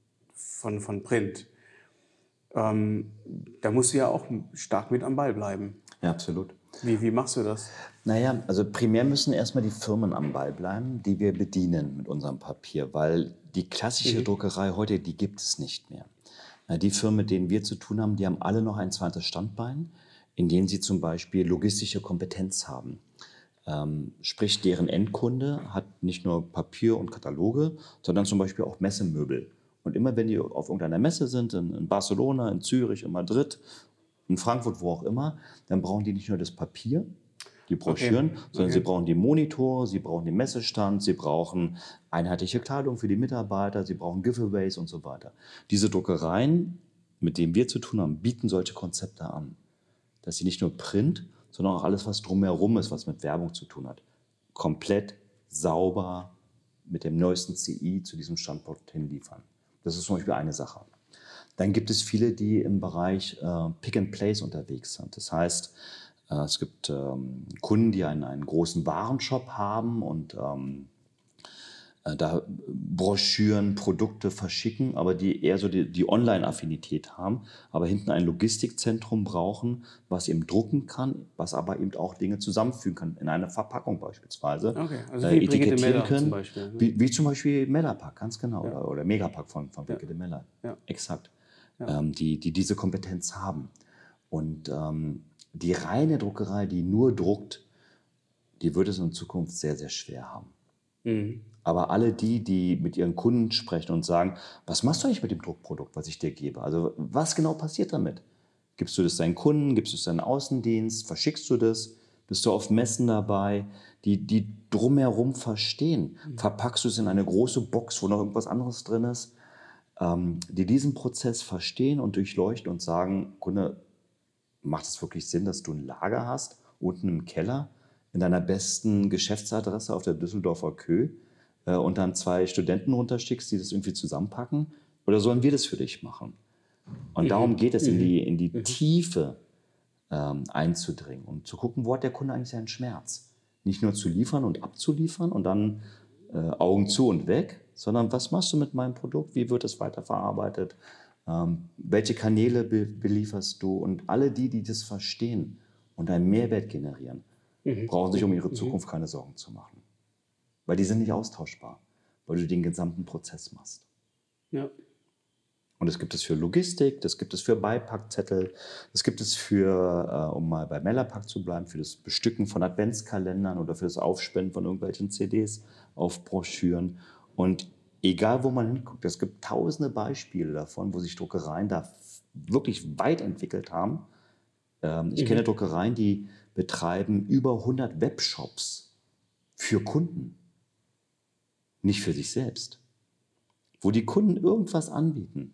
von, von Print. Ähm, da musst du ja auch stark mit am Ball bleiben. Ja, absolut. Wie, wie machst du das? Naja, also primär müssen erstmal die Firmen am Ball bleiben, die wir bedienen mit unserem Papier, weil die klassische mhm. Druckerei heute, die gibt es nicht mehr. Die Firmen, mit denen wir zu tun haben, die haben alle noch ein zweites Standbein, in denen sie zum Beispiel logistische Kompetenz haben. Ähm, sprich, deren Endkunde hat nicht nur Papier und Kataloge, sondern zum Beispiel auch Messemöbel. Und immer wenn die auf irgendeiner Messe sind, in, in Barcelona, in Zürich, in Madrid, in Frankfurt, wo auch immer, dann brauchen die nicht nur das Papier, die Broschüren, okay. sondern okay. sie brauchen den Monitor, sie brauchen den Messestand, sie brauchen einheitliche Kleidung für die Mitarbeiter, sie brauchen Giveaways und so weiter. Diese Druckereien, mit denen wir zu tun haben, bieten solche Konzepte an. Dass sie nicht nur Print, sondern auch alles, was drumherum ist, was mit Werbung zu tun hat, komplett sauber mit dem neuesten C I zu diesem Standort hinliefern. Das ist zum Beispiel eine Sache. Dann gibt es viele, die im Bereich äh, Pick and Place unterwegs sind. Das heißt, äh, es gibt ähm, Kunden, die einen, einen großen Warenshop haben und ähm, äh, da Broschüren, Produkte verschicken, aber die eher so die, die Online-Affinität haben, aber hinten ein Logistikzentrum brauchen, was eben drucken kann, was aber eben auch Dinge zusammenfügen kann, in einer Verpackung beispielsweise. Okay, also äh, wie Brigitte Meller können, zum Beispiel. Ne? Wie, wie zum Beispiel Mellapack, ganz genau, Ja. oder, oder Megapack von, von Brigitte Ja. Meller. Ja. Exakt. Ja. Ähm, die, die diese Kompetenz haben. Und ähm, die reine Druckerei, die nur druckt, die wird es in Zukunft sehr, sehr schwer haben. Mhm. Aber alle die, die mit ihren Kunden sprechen und sagen, was machst du eigentlich mit dem Druckprodukt, was ich dir gebe? Also was genau passiert damit? Gibst du das deinen Kunden, gibst du es deinen Außendienst, verschickst du das? Bist du auf Messen dabei? Die, die drumherum verstehen. Mhm. Verpackst du es in eine große Box, wo noch irgendwas anderes drin ist? Ähm, die diesen Prozess verstehen und durchleuchten und sagen, Kunde, macht es wirklich Sinn, dass du ein Lager hast, unten im Keller, in deiner besten Geschäftsadresse auf der Düsseldorfer Kö äh, und dann zwei Studenten runterschickst, die das irgendwie zusammenpacken? Oder sollen wir das für dich machen? Und mhm. darum geht es, in die, in die mhm. Tiefe ähm, einzudringen und zu gucken, wo hat der Kunde eigentlich seinen Schmerz? Nicht nur zu liefern und abzuliefern und dann äh, Augen zu und weg, sondern was machst du mit meinem Produkt? Wie wird es weiterverarbeitet? Ähm, welche Kanäle be belieferst du? Und alle die, die das verstehen und einen Mehrwert generieren, mhm. brauchen sich um ihre Zukunft keine Sorgen zu machen. Weil die sind nicht austauschbar, weil du den gesamten Prozess machst. Ja. Und das gibt es für Logistik, das gibt es für Beipackzettel, das gibt es für, äh, um mal bei Mellapack zu bleiben, für das Bestücken von Adventskalendern oder für das Aufspenden von irgendwelchen C Ds auf Broschüren. Und egal, wo man hinguckt, es gibt tausende Beispiele davon, wo sich Druckereien da wirklich weit entwickelt haben. Ähm, ich mhm. kenne Druckereien, die betreiben über hundert Webshops für Kunden, nicht für sich selbst, wo die Kunden irgendwas anbieten.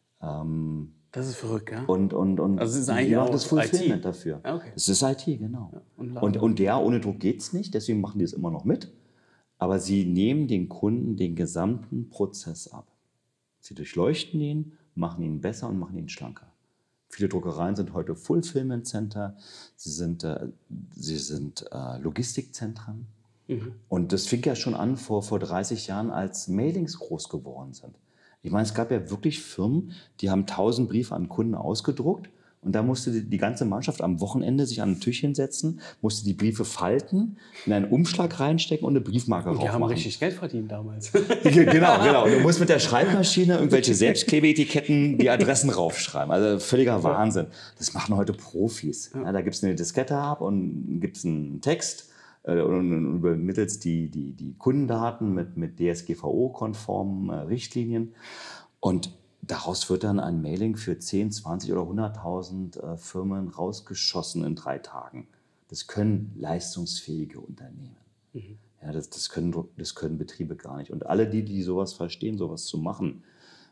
Ähm, das ist verrückt, ja? Und, und, und also es ist eigentlich auch das Fulfillment I T dafür. Ja, okay. Das ist I T, genau. Ja, und, und, und der, ohne Druck geht es nicht, deswegen machen die es immer noch mit. Aber sie nehmen den Kunden den gesamten Prozess ab. Sie durchleuchten ihn, machen ihn besser und machen ihn schlanker. Viele Druckereien sind heute Fulfillment Center, sie sind, äh, sie sind äh, Logistikzentren. Mhm. Und das fing ja schon an vor, vor dreißig Jahren, als Mailings groß geworden sind. Ich meine, es gab ja wirklich Firmen, die haben tausend Briefe an Kunden ausgedruckt und da musste die, die ganze Mannschaft am Wochenende sich an den Tisch hinsetzen, musste die Briefe falten, in einen Umschlag reinstecken und eine Briefmarke raufmachen. Die haben richtig Geld verdient damals. Genau, genau. Und du musst mit der Schreibmaschine irgendwelche Selbstklebeetiketten die Adressen raufschreiben. Also völliger Wahnsinn. Das machen heute Profis. Ja, da gibt es eine Diskette ab und gibt es einen Text. Und übermittels die, die, die Kundendaten mit, mit D S G V O-konformen äh, Richtlinien. Und daraus wird dann ein Mailing für zehn, zwanzig oder hunderttausend äh, Firmen rausgeschossen in drei Tagen. Das können leistungsfähige Unternehmen. Mhm. Ja, das, das, können, das können Betriebe gar nicht. Und alle die, die sowas verstehen, sowas zu machen,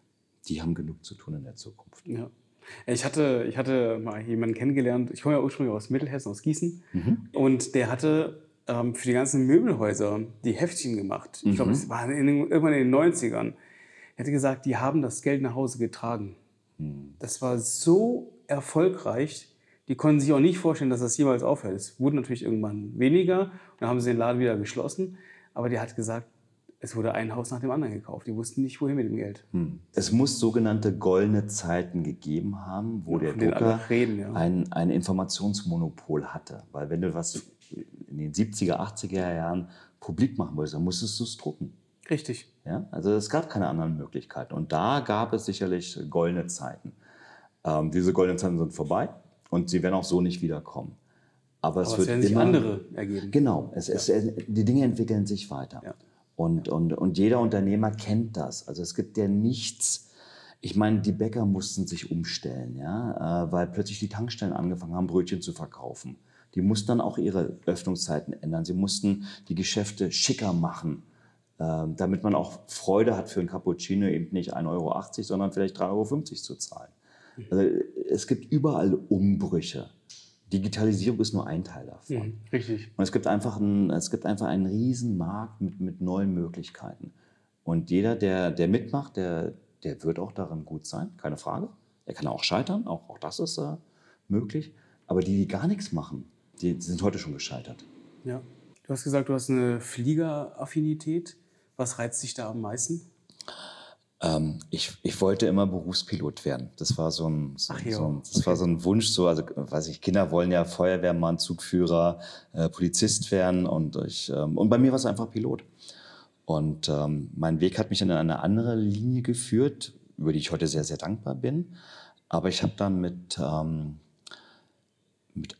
die haben genug zu tun in der Zukunft. Ja. Ich hatte, ich hatte mal jemanden kennengelernt, ich komme ja ursprünglich aus Mittelhessen, aus Gießen. Mhm. Und der hatte für die ganzen Möbelhäuser die Heftchen gemacht. Ich glaube, es war in den, irgendwann in den neunzigern. Er hatte gesagt, die haben das Geld nach Hause getragen. Mhm. Das war so erfolgreich, die konnten sich auch nicht vorstellen, dass das jemals aufhört. Es wurde natürlich irgendwann weniger und dann haben sie den Laden wieder geschlossen. Aber der hat gesagt, es wurde ein Haus nach dem anderen gekauft. Die wussten nicht, wohin mit dem Geld. Mhm. Es muss sogenannte goldene Zeiten gegeben haben, wo ja, der Drucker reden, ja. ein, ein Informationsmonopol hatte. Weil wenn du was in den siebziger, achtziger Jahren publik machen wolltest, dann musstest du es drucken. Richtig. Ja? Also es gab keine anderen Möglichkeiten. Und da gab es sicherlich goldene Zeiten. Ähm, diese goldenen Zeiten sind vorbei und sie werden auch so nicht wiederkommen. Aber, Aber es, es wird werden sich immer, andere ergeben. Genau, es, es, ja. die Dinge entwickeln sich weiter. Ja. Und, und, und jeder Unternehmer kennt das. Also es gibt ja nichts. Ich meine, die Bäcker mussten sich umstellen, ja, weil plötzlich die Tankstellen angefangen haben, Brötchen zu verkaufen. Die mussten dann auch ihre Öffnungszeiten ändern. Sie mussten die Geschäfte schicker machen, äh, damit man auch Freude hat für einen Cappuccino, eben nicht ein Euro achtzig, sondern vielleicht drei Euro fünfzig zu zahlen. Also, es gibt überall Umbrüche. Digitalisierung ist nur ein Teil davon. Mhm, richtig. Und es gibt einfach einen, es gibt einfach einen riesen Markt mit, mit neuen Möglichkeiten. Und jeder, der, der mitmacht, der, der wird auch darin gut sein, keine Frage. Er kann auch scheitern, auch, auch das ist äh, möglich. Aber die, die gar nichts machen, die, die sind heute schon gescheitert. Ja. Du hast gesagt, du hast eine Fliegeraffinität. Was reizt dich da am meisten? Ähm, ich, ich wollte immer Berufspilot werden. Das war so ein, so, Ach, so ein, das okay. war so ein Wunsch. So, also, weiß ich, Kinder wollen ja Feuerwehrmann, Zugführer, äh, Polizist werden. Und, ich, ähm, und bei mir war es einfach Pilot. Und ähm, mein Weg hat mich in eine andere Linie geführt, über die ich heute sehr, sehr dankbar bin. Aber ich habe dann mit, ähm, mit,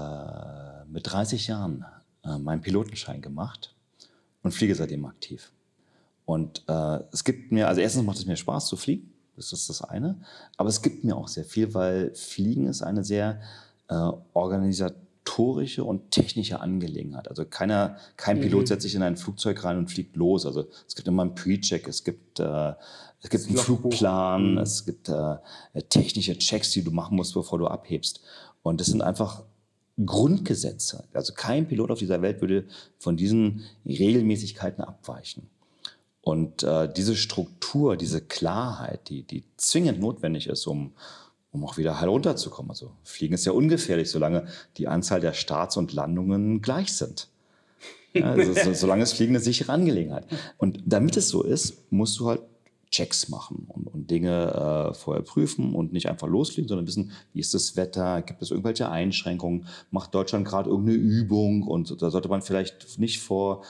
äh, mit dreißig Jahren äh, meinen Pilotenschein gemacht und fliege seitdem aktiv. Und äh, es gibt mir, also erstens macht es mir Spaß zu fliegen, das ist das eine, aber es gibt mir auch sehr viel, weil Fliegen ist eine sehr äh, organisatorische und technische Angelegenheit. Also keiner, kein Pilot mhm. setzt sich in ein Flugzeug rein und fliegt los. Also es gibt immer einen Pre-Check, es gibt, äh, es gibt einen Flugplan, mhm. es gibt äh, technische Checks, die du machen musst, bevor du abhebst. Und das sind einfach Grundgesetze. Also kein Pilot auf dieser Welt würde von diesen Regelmäßigkeiten abweichen. Und äh, diese Struktur, diese Klarheit, die, die zwingend notwendig ist, um, um auch wieder heil runterzukommen. Also Fliegen ist ja ungefährlich, solange die Anzahl der Starts und Landungen gleich sind. Ja, also, so, solange es Fliegen eine sichere Angelegenheit. Und damit es so ist, musst du halt Checks machen und, und Dinge äh, vorher prüfen und nicht einfach losfliegen, sondern wissen, wie ist das Wetter, gibt es irgendwelche Einschränkungen, macht Deutschland gerade irgendeine Übung und da sollte man vielleicht nicht vor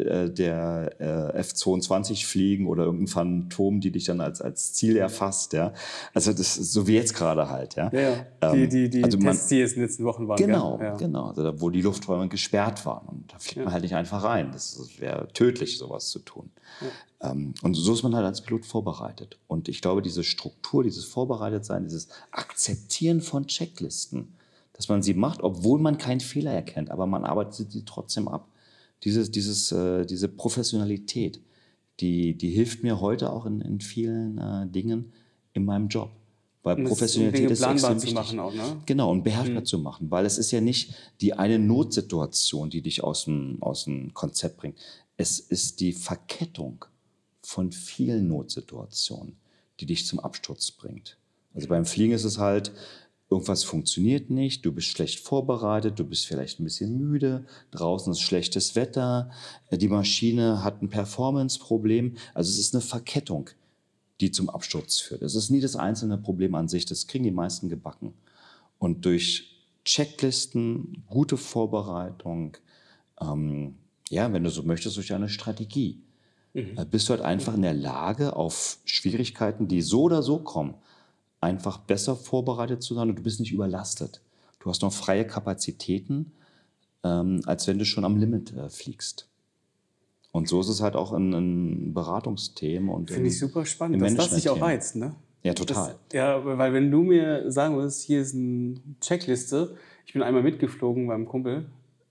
der äh, F zweiundzwanzig fliegen oder irgendein Phantom, die dich dann als, als Ziel erfasst. Ja? Also das ist so wie jetzt gerade halt. Ja, ja, ja. Ähm, die, die, die also man, Tests, die jetzt in den letzten Wochen waren. Genau, ja. genau. Also wo die Lufträume gesperrt waren. Und da fliegt ja. man halt nicht einfach rein. Das wäre tödlich, sowas zu tun. Ja. Ähm, und so ist man halt als Pilot vorbereitet. Und ich glaube, diese Struktur, dieses Vorbereitetsein, dieses Akzeptieren von Checklisten, dass man sie macht, obwohl man keinen Fehler erkennt, aber man arbeitet sie trotzdem ab. Dieses, dieses, äh, diese Professionalität, die, die hilft mir heute auch in, in vielen äh, Dingen in meinem Job. Weil und Professionalität ist extrem zu wichtig. Machen auch, ne? Genau, und beherrschbar mhm. zu machen. Weil es ist ja nicht die eine Notsituation, die dich aus dem, aus dem Konzept bringt. Es ist die Verkettung von vielen Notsituationen, die dich zum Absturz bringt. Also beim Fliegen ist es halt, irgendwas funktioniert nicht, du bist schlecht vorbereitet, du bist vielleicht ein bisschen müde, draußen ist schlechtes Wetter, die Maschine hat ein Performance-Problem. Also es ist eine Verkettung, die zum Absturz führt. Es ist nie das einzelne Problem an sich, das kriegen die meisten gebacken. Und durch Checklisten, gute Vorbereitung, ähm, ja, wenn du so möchtest, durch eine Strategie, mhm. äh, bist du halt einfach in der Lage, auf Schwierigkeiten, die so oder so kommen, einfach besser vorbereitet zu sein und du bist nicht überlastet. Du hast noch freie Kapazitäten, ähm, als wenn du schon am Limit äh, fliegst. Und so ist es halt auch in, in Beratungsthemen. Finde ich super spannend, dass das dich auch reizt, ne? Ja, total. Das, ja, weil wenn du mir sagen würdest, hier ist eine Checkliste, ich bin einmal mitgeflogen beim Kumpel,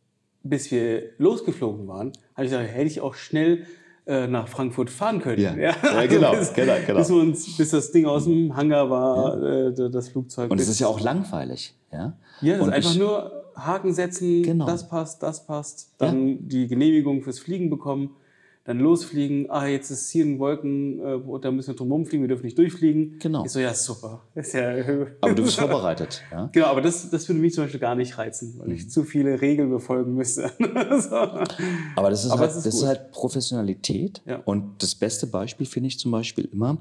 bis wir losgeflogen waren, habe ich gesagt, hätte ich auch schnell nach Frankfurt fahren können. Ja, ja, ja genau, bis, genau, genau. Bis, uns, bis das Ding aus dem Hangar war, ja. äh, das Flugzeug. Und es ist ja auch langweilig. Ja, ja das und ist einfach ich, nur Haken setzen, genau. das passt, das passt, dann ja. die Genehmigung fürs Fliegen bekommen, dann losfliegen, ah, jetzt ist hier ein Wolken, äh, da müssen wir drum rumfliegen, wir dürfen nicht durchfliegen. Genau. Ich so, ja, super. Ist ja aber du bist vorbereitet. Ja? Genau, aber das, das würde mich zum Beispiel gar nicht reizen, weil mhm. ich zu viele Regeln befolgen müsste. so. Aber das ist, aber halt, ist, das ist halt Professionalität. Ja. Und das beste Beispiel finde ich zum Beispiel immer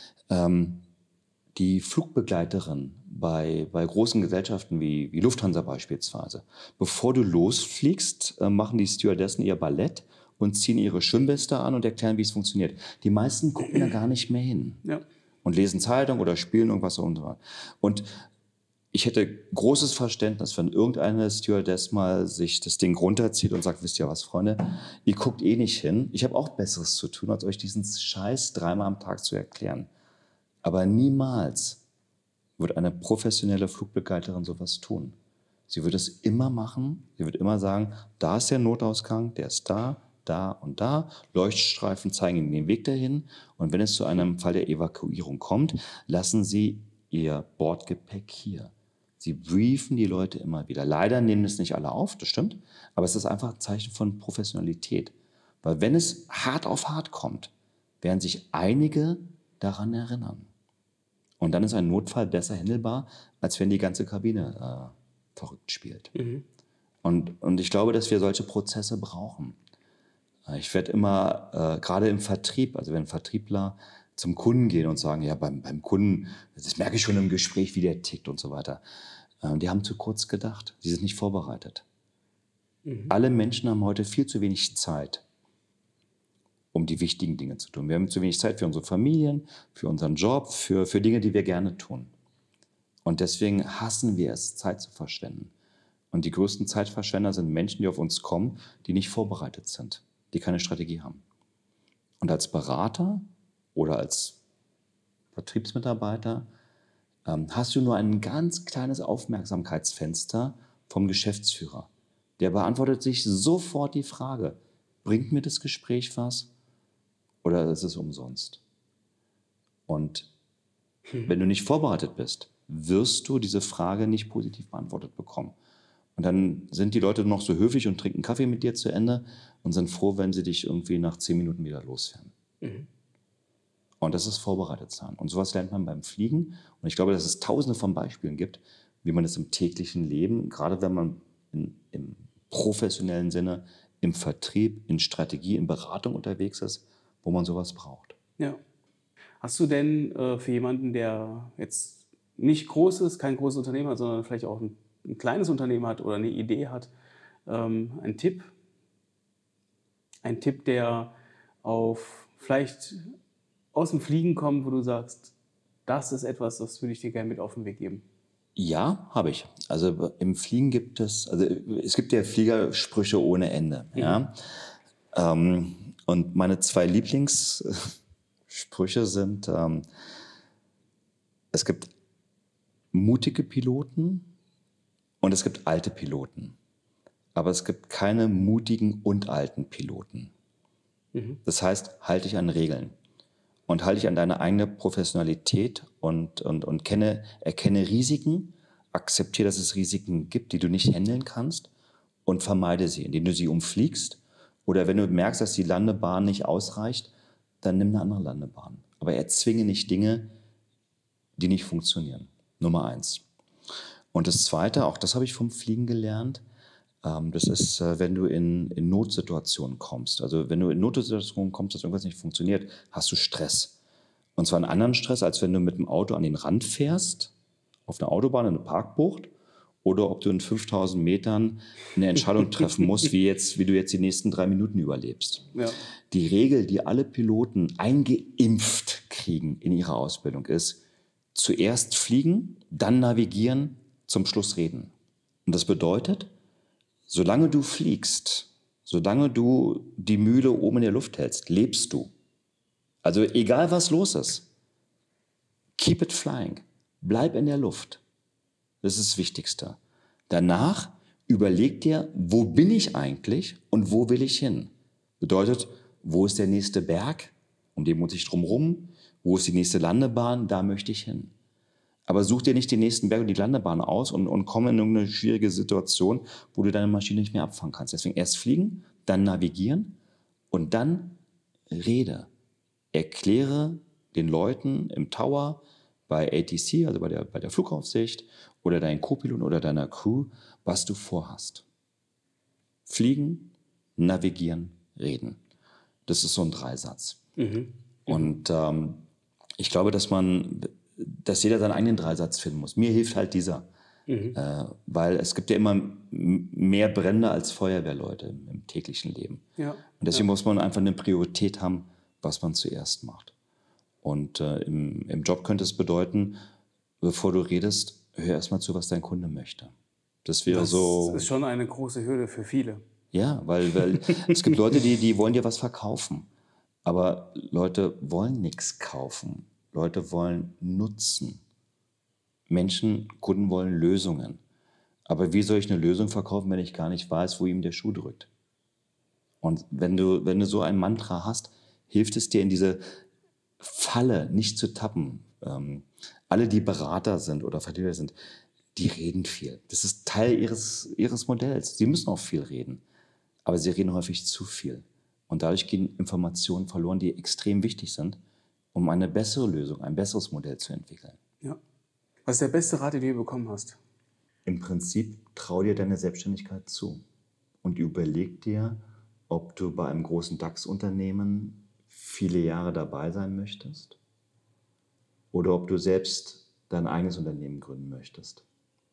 ähm, die Flugbegleiterin bei, bei großen Gesellschaften wie, wie Lufthansa beispielsweise. Bevor du losfliegst, äh, machen die Stewardessen ihr Ballett und ziehen ihre Schwimmweste an und erklären, wie es funktioniert. Die meisten gucken da gar nicht mehr hin ja. und lesen Zeitung oder spielen irgendwas. Und, und ich hätte großes Verständnis, wenn irgendeine Stewardess mal sich das Ding runterzieht und sagt, wisst ihr was, Freunde, ihr guckt eh nicht hin. Ich habe auch Besseres zu tun, als euch diesen Scheiß dreimal am Tag zu erklären. Aber niemals wird eine professionelle Flugbegleiterin sowas tun. Sie wird es immer machen. Sie wird immer sagen, da ist der Notausgang, der ist da, da und da. Leuchtstreifen zeigen Ihnen den Weg dahin. Und wenn es zu einem Fall der Evakuierung kommt, lassen Sie Ihr Bordgepäck hier. Sie briefen die Leute immer wieder. Leider nehmen es nicht alle auf, das stimmt. Aber es ist einfach ein Zeichen von Professionalität. Weil wenn es hart auf hart kommt, werden sich einige daran erinnern. Und dann ist ein Notfall besser handelbar, als wenn die ganze Kabine äh, verrückt spielt. Mhm. Und, und ich glaube, dass wir solche Prozesse brauchen. Ich werde immer, äh, gerade im Vertrieb, also wenn Vertriebler zum Kunden gehen und sagen, ja, beim, beim Kunden, das merke ich schon im Gespräch, wie der tickt und so weiter. Äh, die haben zu kurz gedacht. Sie sind nicht vorbereitet. Mhm. Alle Menschen haben heute viel zu wenig Zeit, um die wichtigen Dinge zu tun. Wir haben zu wenig Zeit für unsere Familien, für unseren Job, für, für Dinge, die wir gerne tun. Und deswegen hassen wir es, Zeit zu verschwenden. Und die größten Zeitverschwender sind Menschen, die auf uns kommen, die nicht vorbereitet sind, die keine Strategie haben. Und als Berater oder als Vertriebsmitarbeiter ähm, hast du nur ein ganz kleines Aufmerksamkeitsfenster vom Geschäftsführer. Der beantwortet sich sofort die Frage, bringt mir das Gespräch was oder ist es umsonst? Und hm. wenn du nicht vorbereitet bist, wirst du diese Frage nicht positiv beantwortet bekommen. Und dann sind die Leute noch so höflich und trinken Kaffee mit dir zu Ende und sind froh, wenn sie dich irgendwie nach zehn Minuten wieder loswerden. Mhm. Und das ist vorbereitet sein. Und sowas lernt man beim Fliegen. Und ich glaube, dass es tausende von Beispielen gibt, wie man es im täglichen Leben, gerade wenn man in, im professionellen Sinne, im Vertrieb, in Strategie, in Beratung unterwegs ist, wo man sowas braucht. Ja. Hast du denn äh, für jemanden, der jetzt nicht groß ist, kein großes Unternehmen hat, sondern vielleicht auch ein, ein kleines Unternehmen hat oder eine Idee hat, ähm, einen Tipp? Ein Tipp, der auf vielleicht aus dem Fliegen kommt, wo du sagst, das ist etwas, das würde ich dir gerne mit auf den Weg geben. Ja, habe ich. Also im Fliegen gibt es, also es gibt ja Fliegersprüche ohne Ende. Mhm. Ja? Ähm, und meine zwei Lieblingssprüche sind, ähm, es gibt mutige Piloten und es gibt alte Piloten. Aber es gibt keine mutigen und alten Piloten. Mhm. Das heißt, halte dich an Regeln und halte dich an deine eigene Professionalität und, und, und kenne, erkenne Risiken, akzeptiere, dass es Risiken gibt, die du nicht handeln kannst und vermeide sie, indem du sie umfliegst. Oder wenn du merkst, dass die Landebahn nicht ausreicht, dann nimm eine andere Landebahn. Aber erzwinge nicht Dinge, die nicht funktionieren. Nummer eins. Und das Zweite, auch das habe ich vom Fliegen gelernt, ähm, das ist, äh, wenn du in, in Notsituationen kommst. Also wenn du in Notsituationen kommst, dass irgendwas nicht funktioniert, hast du Stress. Und zwar einen anderen Stress, als wenn du mit dem Auto an den Rand fährst, auf einer Autobahn, in eine Parkbucht, oder ob du in fünftausend Metern eine Entscheidung treffen musst, wie, jetzt, wie du jetzt die nächsten drei Minuten überlebst. Ja. Die Regel, die alle Piloten eingeimpft kriegen in ihrer Ausbildung, ist, zuerst fliegen, dann navigieren, zum Schluss reden. Und das bedeutet, solange du fliegst, solange du die Mühle oben in der Luft hältst, lebst du. Also egal, was los ist, keep it flying. Bleib in der Luft. Das ist das Wichtigste. Danach überleg dir, wo bin ich eigentlich und wo will ich hin? Bedeutet, wo ist der nächste Berg? Um den muss ich drum rum. Wo ist die nächste Landebahn? Da möchte ich hin. Aber such dir nicht den nächsten Berg und die Landebahn aus und, und komm in irgendeine schwierige Situation, wo du deine Maschine nicht mehr abfangen kannst. Deswegen erst fliegen, dann navigieren und dann rede. Erkläre den Leuten im Tower, bei A T C, also bei der, bei der Flugaufsicht, oder deinen Co-Pilot oder deiner Crew, was du vorhast. Fliegen, navigieren, reden. Das ist so ein Dreisatz. Mhm. Und ähm, ich glaube, dass man, dass jeder seinen eigenen Dreisatz finden muss. Mir hilft halt dieser, mhm. äh, weil es gibt ja immer mehr Brände als Feuerwehrleute im, im täglichen Leben. Ja. Und deswegen ja. muss man einfach eine Priorität haben, was man zuerst macht. Und äh, im, im Job könnte es bedeuten, bevor du redest, hör erst mal zu, was dein Kunde möchte. Das wäre das so. Das ist schon eine große Hürde für viele. Ja, weil, weil es gibt Leute, die, die wollen dir was verkaufen. Aber Leute wollen nichts kaufen. Leute wollen Nutzen. Menschen, Kunden wollen Lösungen. Aber wie soll ich eine Lösung verkaufen, wenn ich gar nicht weiß, wo ihm der Schuh drückt? Und wenn du, wenn du so ein Mantra hast, hilft es dir, in diese Falle nicht zu tappen. Ähm, alle, die Berater sind oder Vertriebler sind, die reden viel. Das ist Teil ihres, ihres Modells. Sie müssen auch viel reden, aber sie reden häufig zu viel. Und dadurch gehen Informationen verloren, die extrem wichtig sind, um eine bessere Lösung, ein besseres Modell zu entwickeln. Ja. Was ist der beste Rat, den du je bekommen hast? Im Prinzip trau dir deine Selbstständigkeit zu und überleg dir, ob du bei einem großen DAX-Unternehmen viele Jahre dabei sein möchtest oder ob du selbst dein eigenes Unternehmen gründen möchtest.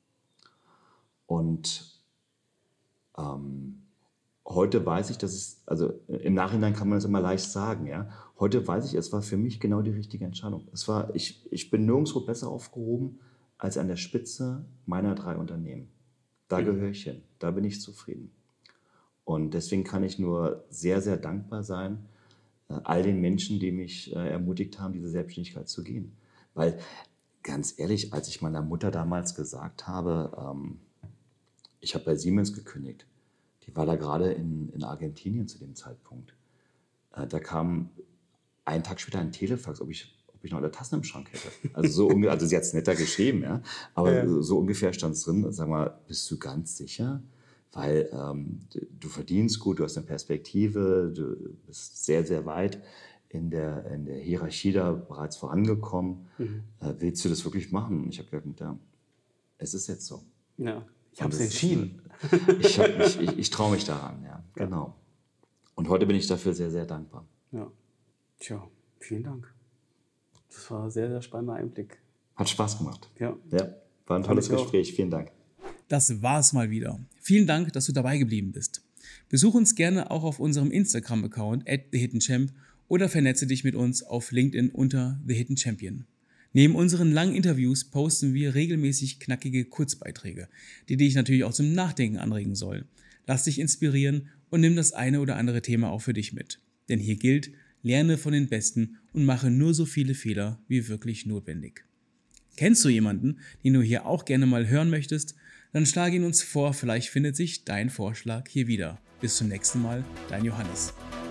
Und ähm, heute weiß ich, dass es, also im Nachhinein kann man das immer leicht sagen, ja. Heute weiß ich, es war für mich genau die richtige Entscheidung. Es war, ich, ich bin nirgendwo besser aufgehoben als an der Spitze meiner drei Unternehmen. Da gehöre ich hin, da bin ich zufrieden. Und deswegen kann ich nur sehr, sehr dankbar sein, äh, all den Menschen, die mich äh, ermutigt haben, diese Selbstständigkeit zu gehen. Weil, ganz ehrlich, als ich meiner Mutter damals gesagt habe, ähm, ich habe bei Siemens gekündigt, die war da gerade in, in Argentinien zu dem Zeitpunkt. Äh, da kam einen Tag später ein Telefax, ob ich, ob ich noch eine Tasse im Schrank hätte. Also, so also sie hat es netter geschrieben, ja. Aber ja. so ungefähr stand es drin. Sag mal, bist du ganz sicher? Weil ähm, du verdienst gut, du hast eine Perspektive, du bist sehr, sehr weit in der, in der Hierarchie da bereits vorangekommen. Mhm. Äh, willst du das wirklich machen? Und ich habe gesagt, ja, es ist jetzt so. Ja, ich habe es entschieden. ich ich, ich, ich traue mich daran, ja, genau. Und heute bin ich dafür sehr, sehr dankbar. Ja, tja, vielen Dank. Das war ein sehr, sehr spannender Einblick. Hat Spaß gemacht. Ja. Ja, war ein tolles Gespräch. Vielen Dank. Das war's mal wieder. Vielen Dank, dass du dabei geblieben bist. Besuch uns gerne auch auf unserem Instagram-Account at the hidden champ oder vernetze dich mit uns auf LinkedIn unter The Hidden Champion. Neben unseren langen Interviews posten wir regelmäßig knackige Kurzbeiträge, die dich natürlich auch zum Nachdenken anregen sollen. Lass dich inspirieren und nimm das eine oder andere Thema auch für dich mit. Denn hier gilt, lerne von den Besten und mache nur so viele Fehler wie wirklich notwendig. Kennst du jemanden, den du hier auch gerne mal hören möchtest? Dann schlage ihn uns vor, vielleicht findet sich dein Vorschlag hier wieder. Bis zum nächsten Mal, dein Johannes.